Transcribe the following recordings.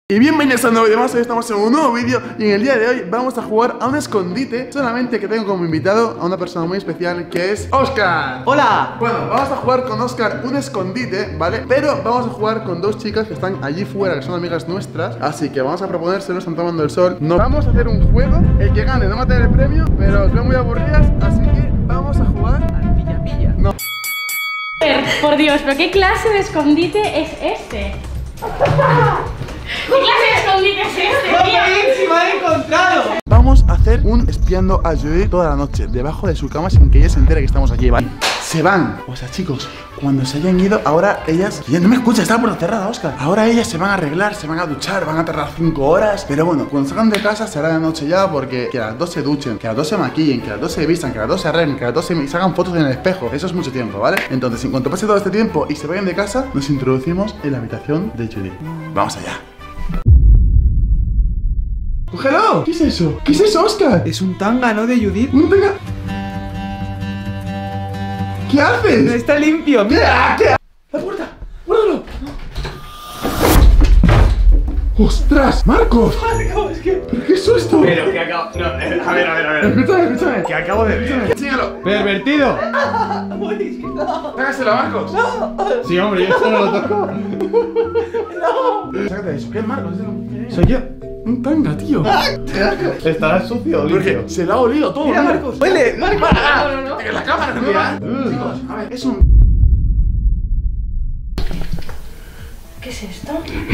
Y bienvenidos a un nuevo vídeo más. Hoy estamos en un nuevo vídeo y en el día de hoy vamos a jugar a un escondite. Solamente que tengo como invitado a una persona muy especial que es Óscar. ¡Hola! Bueno, vamos a jugar con Óscar un escondite, ¿vale? Pero vamos a jugar con dos chicas que están allí fuera, que son amigas nuestras. Así que vamos a proponérselo, están tomando el sol. Nos vamos a hacer un juego. El que gane no va a tener el premio, pero os veo muy aburridas, así que vamos a jugar al pilla-pilla. No. Por Dios, ¿pero qué clase de escondite es este? ¿Qué clase de escondite es este, tío? ¡Buenísimo! ¡He encontrado! Vamos a hacer un espiando a Judith toda la noche, debajo de su cama sin que ella se entere que estamos aquí, ¿vale? Se van. O sea, chicos, cuando se hayan ido, ahora ellas... Ya no me escucha, está por la cerrada, Óscar. Ahora ellas se van a arreglar, se van a duchar, van a tardar 5 horas. Pero bueno, cuando salgan de casa será de noche ya, porque que a las 2 se duchen, que a las 2 se maquillen, que a las 2 se vistan, que a las 2 se arreglen, que a las 2 se hagan fotos en el espejo. Eso es mucho tiempo, ¿vale? Entonces, en cuanto pase todo este tiempo y se vayan de casa, nos introducimos en la habitación de Judith. Vamos allá. ¡Cógelo! ¿Qué es eso? ¿Qué es eso, Óscar? Es un tanga, ¿no? De Judith. ¡Un tanga! ¿Qué No haces? está limpio, mira. ¿Qué? ¡La puerta! ¡Guárdalo! ¡Ostras! ¡Marcos! Es que... ¿Pero qué es esto? Pero que acabo... No, a ver. Escúchame. Que acabo de ver. Enséñalo. ¡Pervertido! Sácaselo, Marcos. Sí, hombre, yo esto no lo toco. Sácate eso. ¿Qué es Marcos? Soy yo. Un tanga, tío. Estará sucio, Porque se le ha olido todo. Mira, Marcos. Huele, Marcos. No. La cámara, no. Chicos, a ver, es un... ¿Qué es esto?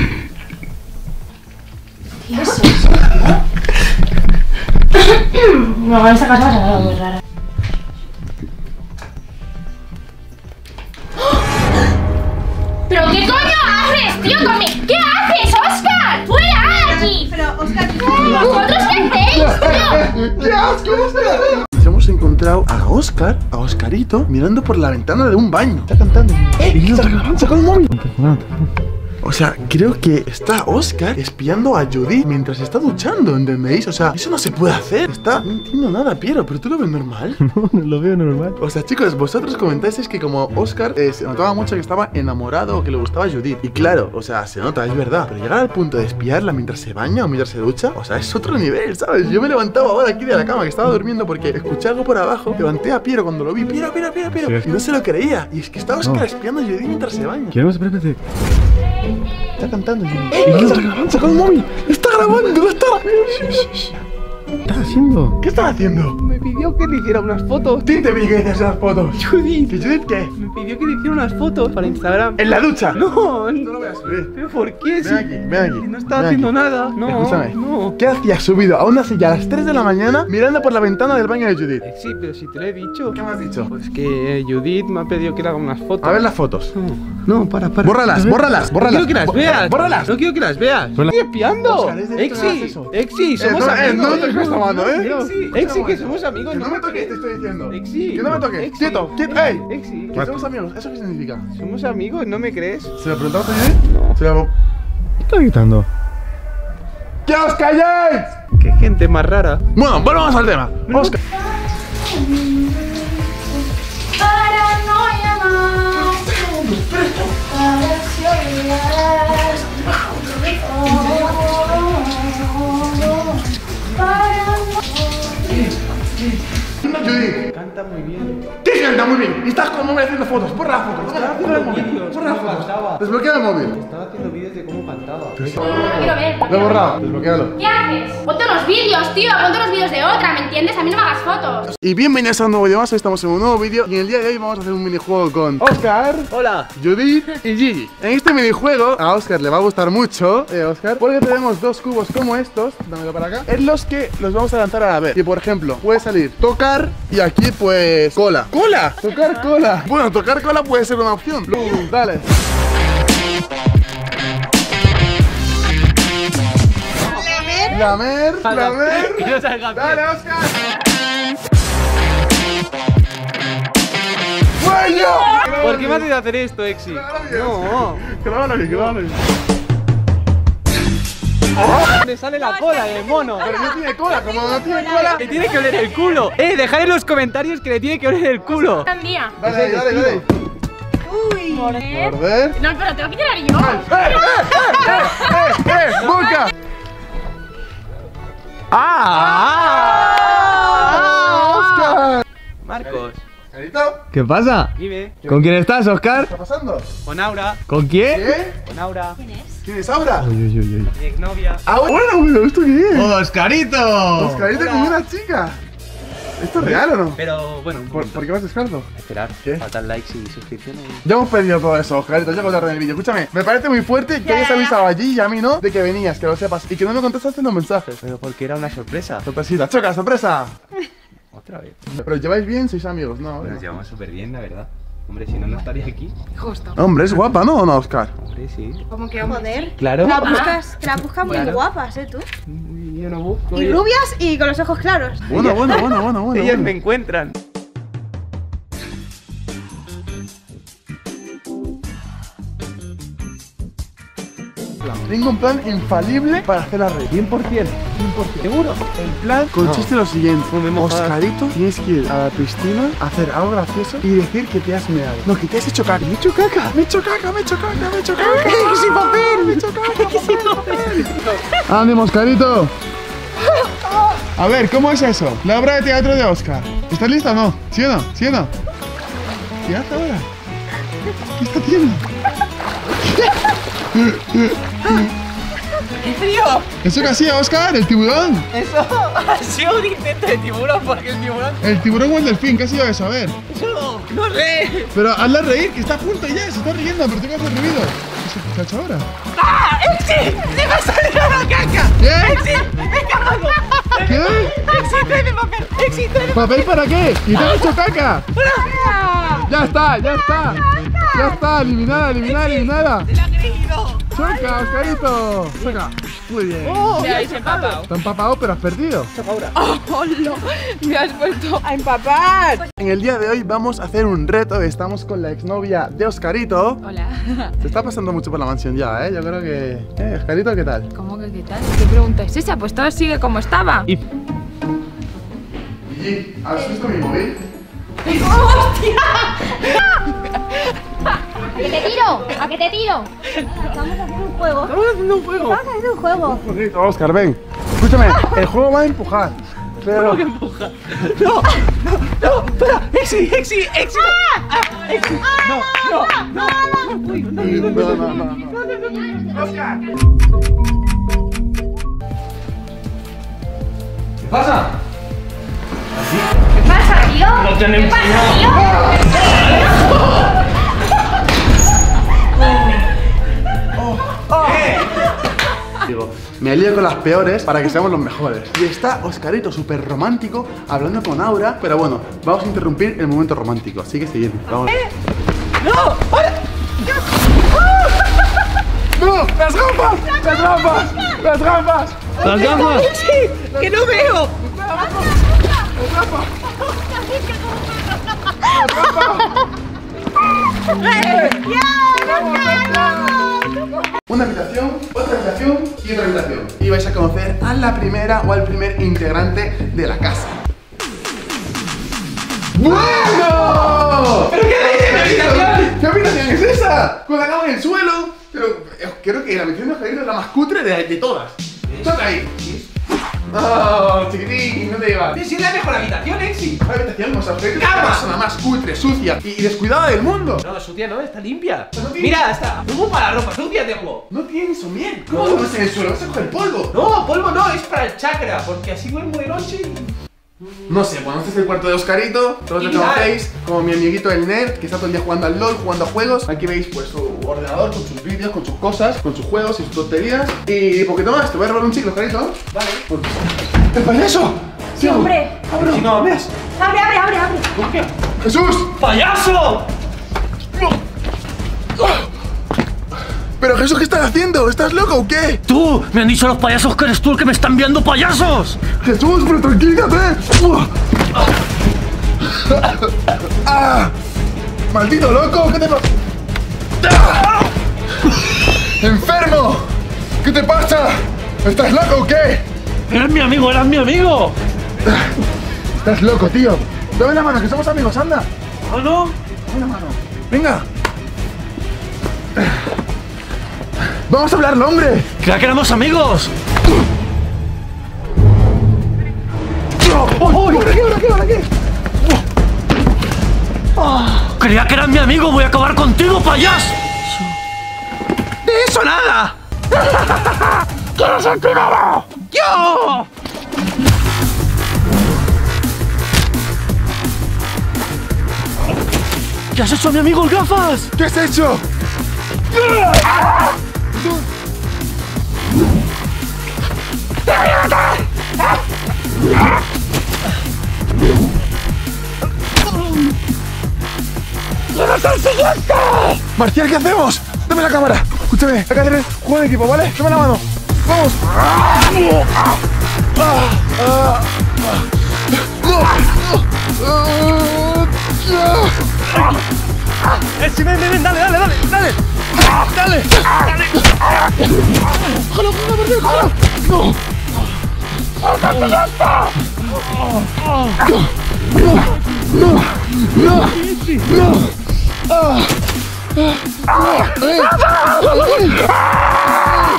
¿Qué es eso? No, en esta casa va a ser algo muy raro. ¿Pero qué coño haces, tío? ¿Qué haces, Óscar? ¡Fuera aquí! Pero, Óscar, ¿Vosotros qué hacéis, tío? ¡Qué asco, Óscar! Nos hemos encontrado a Óscar, a Óscarito, mirando por la ventana de un baño. Está cantando. ¡Saca el móvil! O sea, creo que está Óscar espiando a Judith mientras está duchando, ¿entendéis? O sea, eso no se puede hacer. No entiendo nada, Piero, pero tú lo ves normal. No, no lo veo normal. O sea, chicos, vosotros comentáis que como Óscar se notaba mucho que estaba enamorado o que le gustaba a Judith. Y claro, o sea, se nota, es verdad. Pero llegar al punto de espiarla mientras se baña o mientras se ducha, o sea, es otro nivel, ¿sabes? Yo me levantaba ahora aquí de la cama, que estaba durmiendo, porque escuché algo por abajo. Levanté a Piero cuando lo vi. Piero. Sí. Y no se lo creía. Y es que está Óscar espiando a Judith mientras se baña. Queremos, espérate. Está cantando, Judith. ¡Saca el móvil! ¡Está grabando! ¿Qué estás haciendo? ¿Qué estás haciendo? Me pidió que le hiciera unas fotos. ¿Quién te vi que hacías esas fotos? Judith. ¿Que Judith qué? Me pidió que le hiciera unas fotos para Instagram. ¿En la ducha? No, No lo voy a subir. ¿Pero por qué? Ven aquí, ven aquí. Si no está ven haciendo aquí. nada. No, Escúchame. no. ¿Qué hacías subido a una silla a las 3 de la mañana mirando por la ventana del baño de Judith? Sí, pero si te lo he dicho. ¿Qué me has dicho? Pues que Judith me ha pedido que le haga unas fotos. A ver las fotos. No, para. Bórralas. No quiero que las veas. Bórralas. No quiero que las veas. Estoy espiando. Óscar, es delito que hagas eso. Exi, somos amigos. no te estoy tomando, ¿eh? Exi, que somos amigos. Que no me toques, te estoy diciendo. Exi. Que no me toques. Exi. Quieto. ¡Ey! Exi. Que somos amigos. ¿Eso qué significa? Somos amigos, ¿no me crees? ¿Se lo preguntamos a Judith? No. Se lo... ¿Qué estás gritando? ¡Que os calléis! Qué gente más rara. Bueno, volvamos al tema. Óscar. Paranoia más. Judith. Canta muy bien. ¿Qué canta muy bien? Y estás con el móvil haciendo fotos. Borra las fotos. Estaba haciendo vídeos. Borra las cómo fotos. cantaba. Desbloquea el móvil. Estaba haciendo vídeos de cómo cantaba. No quiero ver. Lo he borrado. Desbloquealo. ¿Qué haces? Ponte unos vídeos, tío. Ponte unos vídeos de otra, ¿me entiendes? A mí no me hagas fotos. Y bienvenidos a un nuevo vídeo más. Hoy estamos en un nuevo vídeo y en el día de hoy vamos a hacer un minijuego con Óscar, Hola. Judith y Gigi. En este minijuego a Óscar le va a gustar mucho, Óscar, porque tenemos dos cubos como estos, dámelo para acá, en los que los vamos a lanzar a la vez. Y por ejemplo, puede salir tocar y aquí pues cola. ¡Cola! Tocar cola. Bueno, tocar cola puede ser una opción. Dale. Lamer. Que no salga bien. Dale, Óscar. ¡Bueno! ¿Por qué me haces hacer esto, Exi? No. Grábalo bien. Le sale la cola del mono. Pero no tiene cola, como no tiene cola. Le tiene que oler el culo. Dejad en los comentarios que le tiene que oler el culo. Un día. Dale. Morder. Morder. No, pero tengo que tirar yo. ¡Boca! ¡Oscar! Marcos. ¿Oscarito? ¿Qué pasa? Dime. ¿Con quién estás, Oscar? ¿Qué está pasando? Con Aura. ¿Con quién? ¿Qué? Con Aura. ¿Quién es Aura? Uy, uy, uy, uy. Mi exnovia. Bueno, ¿esto qué es? ¡Oscarito! Oscarito Hola. con una chica. ¿Esto es real o no? Pero bueno, un ¿Por poquito. qué vas descalzo? Esperar. ¿Qué? Faltan likes y suscripciones. Ya hemos perdido todo eso, Oscarito, ya contaron en el vídeo. Escúchame, me parece muy fuerte que hayas avisado allí y a mí no de que venías, que lo sepas. Y que no me contestaste los mensajes. Pero porque era una sorpresa. Sorpresita, choca, sorpresa. Otra vez. Pero lleváis bien, sois amigos, ¿no? Nos llevamos súper bien, la verdad. Hombre, si no, no estaría aquí. Justo. Hombre, es guapa, ¿no? ¿O no, Oscar? Hombre, sí. Como que joder. Claro. Te la buscas muy Claro. guapas, tú. Yo no busco. Y rubias y con los ojos claros. Bueno. Ellas me encuentran. Tengo un plan infalible para hacerla reír. 100%. ¿Seguro? El plan consiste en lo siguiente. No me mojas. Oscarito, tienes que ir a la piscina, hacer algo gracioso y decir que te has meado. No, que te has hecho caca. Me he hecho caca. Me he hecho caca, me he hecho caca, me he hecho caca. ¡Sin papel! Me he hecho caca. ¡Sin papel! ¡Ánimo, Oscarito! A ver, ¿cómo es eso? La obra de teatro de Oscar. ¿Estás lista o no? ¿Sí o no? ¿Sí o no? ¿Qué hace ahora? ¿Qué está haciendo? ¡Qué frío! ¿Eso que hacía Oscar? ¿El tiburón? Eso ha sido un intento de tiburón porque el tiburón. ¿El tiburón o el delfín? ¿Qué ha sido eso? A ver. Eso no sé. Pero hazla reír, que está a punto ya, se está riendo, pero tengo que hacer ruido. ¿Qué se ha hecho ahora? ¡Ah! ¡Exi! ¡Se me ha salido la caca! ¿Qué? ¡Exi! ¡Me he cagado! ¿Qué? ¡Exi, tráeme papel! ¡Exi, tráeme ¿Papel para qué? ¿Y te has hecho caca? papel! ¡Ya está, ya está! ¡Ya está! ¡Eliminada, eliminada, eliminada! ¡Se la ha creído! ¡Choca, Oscarito! ¡Choca! Muy bien. Me habéis empapado. Te han empapado, pero has perdido. ¡Hola! ¡Me has vuelto a empapar! En el día de hoy vamos a hacer un reto. Estamos con la exnovia de Oscarito. Hola. Se está pasando mucho por la mansión ya, ¿eh? Yo creo que... Oscarito, ¿qué tal? ¿Cómo que qué tal? ¿Qué pregunta es esa? Pues todo sigue como estaba. Gigi, ¿has visto mi móvil? ¿A que te tiro? ¿A que te tiro? Vamos a hacer un juego. Estamos haciendo un juego. Vamos a hacer un juego. Oscarito, Oscar, ven. Escúchame, el juego va a empujar. Pero... ¡Exi, Exi, Exi! ¡Exi! No. ¿Qué pasa? ¿Qué pasa, tío? ¿Qué pasa, tío? Digo, me lío con las peores para que seamos los mejores. Y está Oscarito súper romántico hablando con Aura. Pero bueno, vamos a interrumpir el momento romántico. Así que seguidme, vamos. ¡No! ¡No! ¡Las gafas! ¡Las gafas! ¡Las gafas! ¡Las gafas! ¡Exi! ¡Que no veo! Una habitación, otra habitación y otra habitación. Y vais a conocer a la primera o al primer integrante de la casa. ¡Bueno! ¿Pero qué habitación? ¿Qué habitación es esa? Con la cama en el suelo. Pero creo que la habitación de Oscarito es la más cutre de todas. Toca ahí. ¡Oh, chiquitín! ¿Dónde llevas? Es la mejor habitación, Exi. La habitación, o sea, Oscarito es ¡Cama! la persona más cutre, sucia y descuidada del mundo. No, sucia no, está limpia. No tiene- Mira, está. Tengo para la ropa sucia, tengo. No tiene somier. ¿Cómo lo vas en el suelo? Vas a coger polvo. No, polvo no, es para el chakra, porque así duermo de noche y... No sé, bueno, este es el cuarto de Oscarito. Todos lo Y nada. conocéis como mi amiguito el nerd, que está todo el día jugando al LOL, jugando a juegos. Aquí veis pues su ordenador con sus vídeos, con sus cosas, con sus juegos y sus tonterías. Y poquito más, te voy a robar un chicle, Oscarito. Vale. ¡El payaso! Sí, hombre. Si no ves. Abre, abre, abre, abre. ¿Por qué? ¡Jesús! ¡Payaso! ¿Pero Jesús qué estás haciendo? ¿Estás loco o qué? ¡Tú! ¡Me han dicho los payasos que eres tú el que me está enviando payasos! ¡Jesús, pero tranquilízate! ¡Ah! ¡Maldito loco! ¿Qué te pasa? ¡Ah! ¡Enfermo! ¿Qué te pasa? ¿Estás loco o qué? ¡Eres mi amigo! ¡Eras mi amigo! Estás loco, tío. Dame la mano, que somos amigos, anda. ¿Oh, no? Dame la mano. Venga. Vamos a hablarlo, hombre. ¡Que éramos amigos! ¿Ahora qué? Creía que eras mi amigo. Voy a acabar contigo, payaso. ¡De eso nada! ¿Quién es el primero? ¡Yo! ¿Qué has hecho a mi amigo el gafas? ¿Qué has hecho? ¿Quién es el siguiente? Marcial, ¿qué hacemos? Dame la cámara. Escúchame, hay que hacer el juego de equipo, ¿vale? Dame la mano. ¡Vamos! Sí, ven, dale. ¡Ojalá, Marcial, ojalá! ¡No!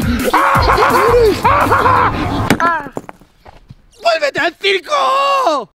¡Vuélvete al circo!